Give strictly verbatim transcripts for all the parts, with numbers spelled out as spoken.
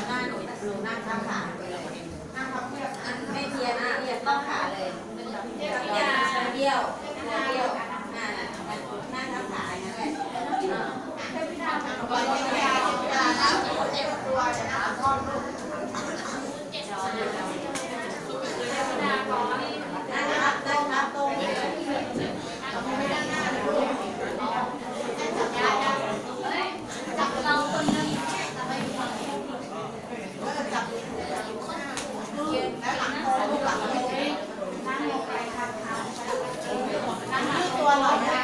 หน้าหนูหนูนั่งข้างขานั่งพับเพียบไม่เทียนไม่เทียนต้องขาเลยเบี้ยวเบี้ยวเบี้ยวเบี้ยวนั่นนั่งข้างขาอย่างนั้นแหละก่อนที่จะแล้วเจ็บตัวนะพ่อลูกนั่งครับนั่งครับตรงไม่ได้หน้าเลยจับเราคนนึงจับยืนแล้วหลังโค้งหลังโค้งนั่งลงไปค่ะนั่งยืดตัวหน่อยนะ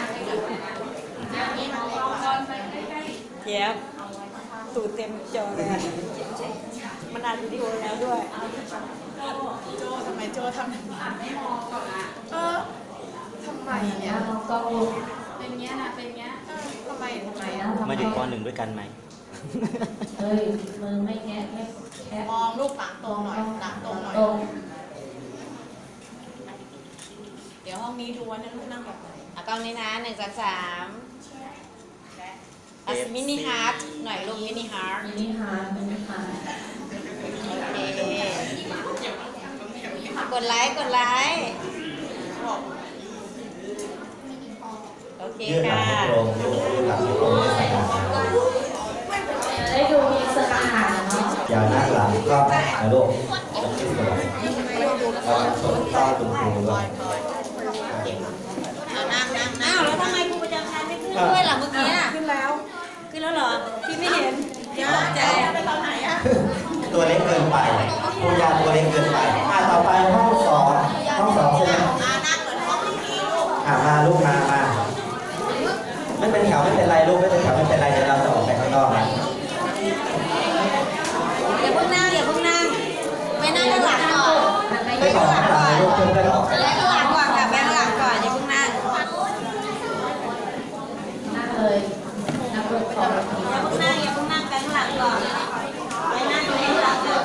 แย้มตูดเต็มจอเลยมันอัดวิดีโอแล้วด้วยโจทำไมโจทำแบบนี้ไม่มองก่อนอ่ะเออทำไมเนี่ยก็เป็นเงี้ยนะเป็นเงี้ยทำไมทำไมอ่ะมาอยู่ป.หนึ่งด้วยกันไหมเฮ้ยมึงไม่แง่แค่แค่มองลูกหลังตรงหน่อยหลังตรงหน่อยเดี๋ยวห้องนี้ดูว่าลูกนั่งแบบไหนอ่ะกล้องนี้นะหนึ่งสามสามอัสมินิฮาร์ทหน่อยลูกมินิฮาร์ทมินิฮาร์ดมินิฮาร์ดโอเคกดไลค์กดไลค์โอเคค่ะได้ดูมีเสื้ออาหารเนาะอย่านั่งหลังก็นะลูกจะไม่สวยแล้วตรงตาตรงหูด้วยนั่งนั่งอ้าวแล้วทำไมครูประจำชั้นไม่ขึ้นด้วยล่ะเมื่อกี้ขึ้นแล้วขึ้นแล้วเหรอพี่ไม่เห็นตกใจไปตอนไหนอ่ะตัวเล็กเกินไปคุณยาตัวเล็กเกินไปอ่ะต่อไปห้องสองห้องสองใช่ไหมมานั่งเหมือนห้องเมื่อกี้ลูกอ่ะมาลูกมามาไม่เป็นแถวไม่เป็นไรลูกไม่เป็นแถวไม่เป็นไรเดี๋ยวเราจะออกไปข้างนอกนะอย่าเพิ่งนั่งอย่าเพิ่งนั่งไปนั่งข้างหลังก่อนไปออกข้างหลังลูกเพื่อนเพื่อนออกไปข้างหลังก่อนค่ะไปข้างหลังก่อนอย่าเพิ่งนั่งนั่งเลยนั่งรถก่อนอย่าเพิ่งนั่งอย่าเพิ่งนั่งไปข้างหลังก่อนไปนั่งตรงนี้หลังก่อน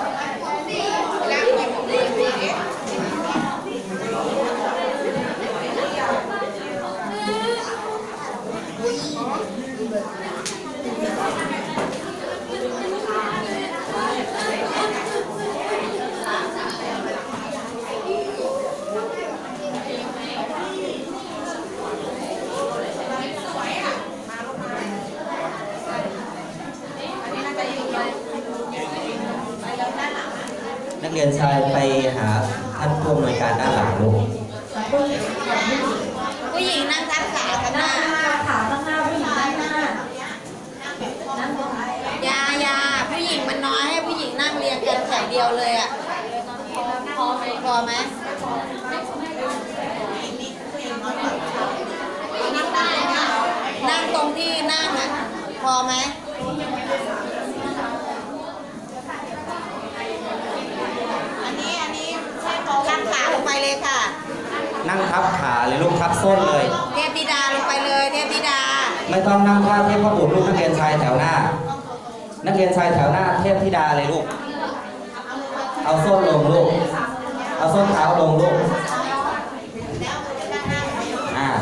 นักเรียนชายไปหาท่านผู้อำนวยการด้านหลังลูกผู้หญิงนั่งทับขากันหน้าขาข้างหน้าผู้หญิงด้านหน้านั่งตรงไหนยายาผู้หญิงมันน้อยให้ผู้หญิงนั่งเรียงกันแถวเดียวเลยอ่ะพอไหมพอไหมนั่งได้นะนั่งตรงที่นั่งอ่ะพอไหมอันนี้อันนี้ใช่เขาทับขาลงไปเลยค่ะนั่งทับขาเลยลูกทับส้นเลยเทพธิดาลงไปเลยเทพธิดาไม่ต้องนั่งท่าเทพบุตรลูกนักเรียนชายแถวหน้านักเรียนชายแถวหน้าเทพธิดาเลยลูกเอาส้นลงลูกเอาส้นเท้าลงลูกอ่า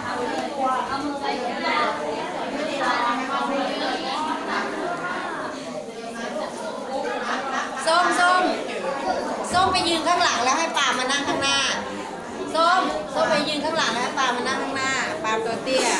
ส้มส้มส้มไปยืนข้างหลังแล้วให้ปามานั่งข้างหน้าส้มส้มไปยืนข้างหลังแล้วให้ปามานั่งข้างหน้าปาตัวเตี้ย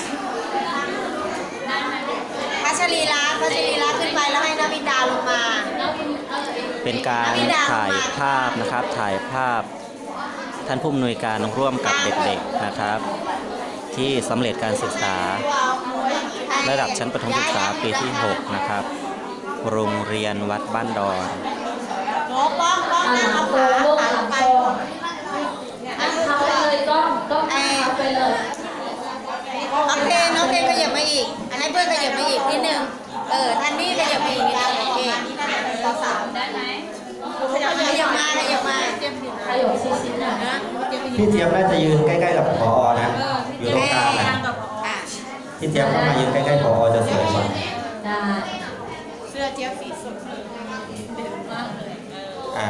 พัชรีรัตน์พัชรีรัตน์ขึ้นไปแล้วให้นวิดาลงมาเป็นการถ่ายภาพนะครับถ่ายภาพท่านผู้อำนวยการร่วมกับเด็กๆนะครับที่สำเร็จการศึกษาระดับชั้นประถมศึกษาปีที่หกนะครับโรงเรียนวัดบ้านดอนโป้องป้องนั่งเอาขาขาลงไปนั่งเท้าไปเลยก้องก้องเอาไปเลยโอเคน้องเพขยับมาอีกให้เพื่อนขยับมาอีกนิดนึงเออท่านนี่ขยับมาอีกนิดนึงโอเคต่อสามได้ไหมขยับมาขยับมาขยับมาขยับชิ้นๆนะพี่เจี๊ยบน่าจะยืนใกล้ๆกับผอนะอยู่ตรงกลางนะพี่เจี๊ยบเข้ามายืนใกล้ๆผอจะสวยกว่าได้เสื้อเจี๊ยบสีสดเด่นมากเลยอ่า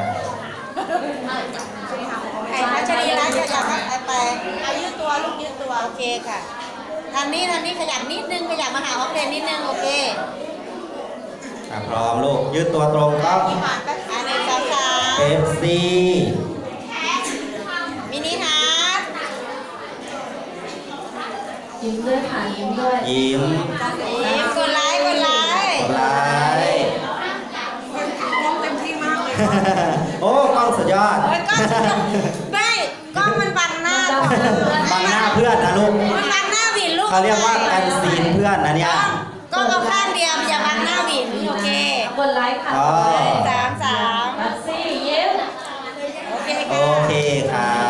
ไอ้พัชรีรัตน์ขยับไปไปยืดตัวลูกยืดตัวโอเคค่ะทางนี้ทางนี้ขยับนิดนึงขยับมาหาห้องเรียนนิดนึงโอเคอ่ะพร้อมลูกยืดตัวตรงกล้องอันหนึ่งสองสามเอฟซีมินิฮาร์ดยิ้มด้วยค่ะยิ้มด้วยยิ้มยิ้มกดไลค์กดไลค์กดไลค์เต็มที่มากเลยโอ้กล้องสุดยอดโอ้ยกล้องไม่กล้องมันบังหน้าบังหน้าเพื่อนนะลูกมันบังหน้าหวินลูกเขาเรียกว่ากันซีนเพื่อนนะเนี่ยกล้องเอาข้างเดียวอย่าบังหน้าหวินโอเคกดไลค์ค่ะอ๋อสามสามรัสซี่ยิ้มโอเคโอค่ะเคครับ